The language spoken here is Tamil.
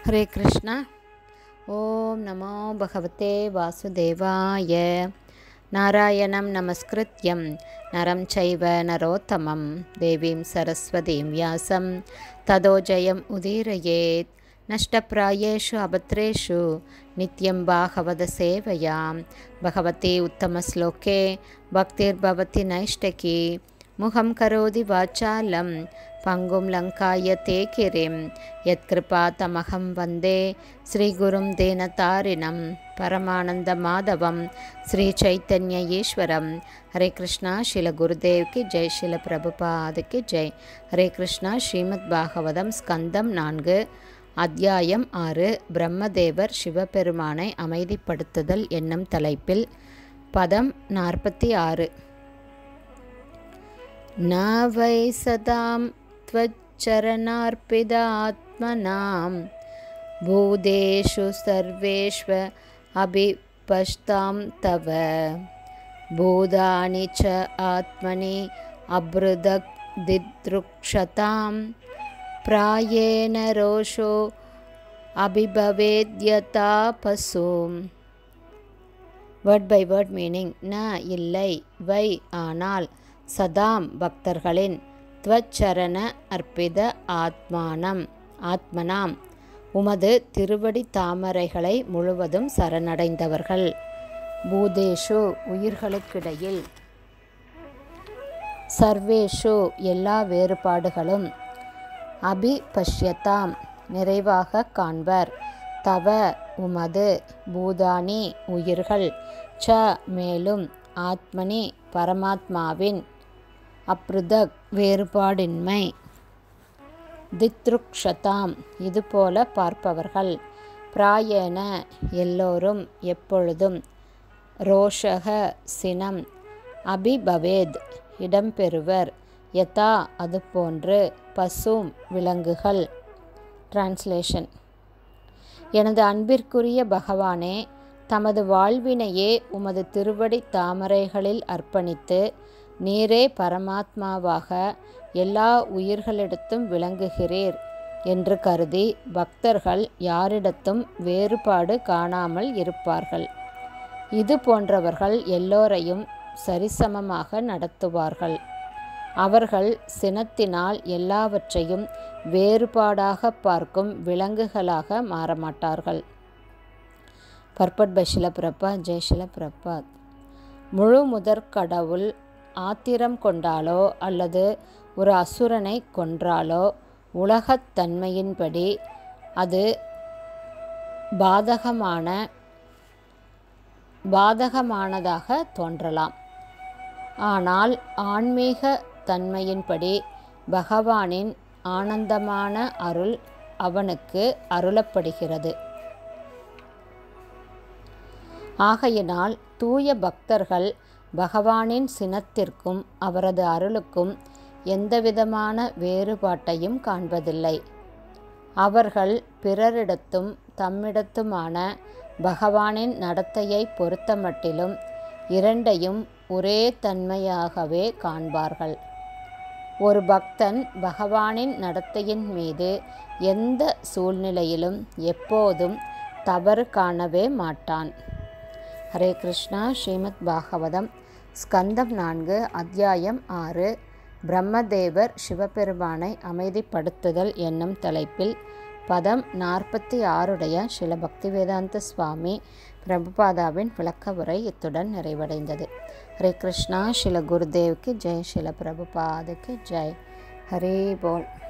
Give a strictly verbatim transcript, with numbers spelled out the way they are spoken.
हरे कृष्णा। ओम नमो भगवते वासुदेवाय। नारायणं नमस्कृत्यं नरं चैव नरोत्तमं देवीं सरस्वतीं व्यासं ततो जयम् उदीरयेत्। नष्टप्रायेषु अभद्रेषु नित्यं भागवत सेवयां भगवते उत्तमश्लोके भक्तिर्भवति नैष्टकी। मुखं करोति वाचालं पंगुं लङ्कायते गिरिं यत्कृपातमहं वन्दे श्रीगुरुं दीनतारिणं परमानन्दमाधवं श्रीचैतन्य ईश्वरं। हरे कृष्णा। श्रील गुरुदेव की जय, श्रील प्रभुपाद की जय। हरे कृष्णा। श्रीमद् भागवतम स्कंदम நான்கு அத்தியாயம் ஆறு பிரம்மதேவர் சிவபெருமானை அமைதிப்படுத்துதல் என்னும் தலைப்பில் பதம் நாற்பத்தி ஆறு. ந வை சதாம் त्वच्चरणार्पित आत्मनां भूतेषु सर्वेष्व अभिपश्तां तव भूतानि च आत्मनि अभृदग्दिदृक्षतां प्रायेण रोषो अभिभवेद्यथा पशुं. Word by word meaning. ந இல்லை, வை ஆனால், சதாம் பக்தர்களின், त्वच्चरण अर्पित ஆத்மானம் ஆத்மனாம் உமது திருவடி தாமரைகளை முழுவதும் சரணடைந்தவர்கள். பூதேஷு உயிர்களுக்கிடையில், சர்வேஷு எல்லா வேறுபாடுகளும், அபி பஷ்யதாம் நிறைவாக காண்பர், தவ உமது, பூதானி உயிர்கள், ச மேலும், ஆத்மனி பரமாத்மாவின், அப்ருதக் வேறுபாடின்மை, தித்ருக்ஷதாம் இதுபோல பார்ப்பவர்கள், பிராயேன எல்லோரும் எப்பொழுதும், ரோஷக சினம், அபிபவேத் இடம்பெறுவர், யதா அதுபோன்று, பசும் விலங்குகள். டிரான்ஸ்லேஷன். எனது அன்பிற்குரிய பகவானே, தமது வாழ்வினையே உமது திருவடி தாமரைகளில் அர்ப்பணித்து நீரே பரமாத்மாவாக எல்லா உயிர்களிடத்தும் விளங்குகிறீர் என்று கருதி பக்தர்கள் யாரிடத்தும் வேறுபாடு காணாமல் இருப்பார்கள். இது போன்றவர்கள் எல்லோரையும் சரிசமமாக நடத்துவார்கள். அவர்கள் சினத்தினால் எல்லாவற்றையும் வேறுபாடாக பார்க்கும் விலங்குகளாக மாறமாட்டார்கள். பர்பட் பை ஷில பிரபாத். ஜெய் ஷில பிரபாத். முழு முதற் கடவுள் ஆத்திரம் கொண்டாலோ அல்லது ஒரு அசுரனை கொன்றாலோ உலகத் தன்மையின்படி அது பாதகமான பாதகமானதாக தோன்றலாம். ஆனால் ஆன்மீக தன்மையின்படி பகவானின் ஆனந்தமான அருள் அவனுக்கு அருளப்படுகிறது. ஆகையினால் தூய பக்தர்கள் பகவானின் சினத்திற்கும் அவரது அருளுக்கும் எந்தவிதமான வேறுபாட்டையும் காண்பதில்லை. அவர்கள் பிறரிடத்தும் தம்மிடத்துமான பகவானின் நடத்தையை பொறுத்தமட்டிலும் இரண்டையும் ஒரே தன்மையாகவே காண்பார்கள். ஒரு பக்தன் பகவானின் நடத்தையின் மீது எந்த சூழ்நிலையிலும் எப்போதும் தவறு காணவே மாட்டான். ஹரே கிருஷ்ணா. ஸ்ரீமத் பாகவதம் ஸ்கந்தம் நான்கு அத்தியாயம் ஆறு பிரம்மதேவர் சிவபெருமானை அமைதிப்படுத்துதல் என்னும் தலைப்பில் பதம் நாற்பத்தி ஆறுடைய ஸ்ரீல பக்திவேதாந்த சுவாமி பிரபுபாதாவின் விளக்க உரை இத்துடன் நிறைவடைந்தது. ஹரே கிருஷ்ணா. ஸ்ரீல குருதேவ்க்கு ஜெய், ஸ்ரீல பிரபுபாதுக்கு ஜெய். ஹரே போல்.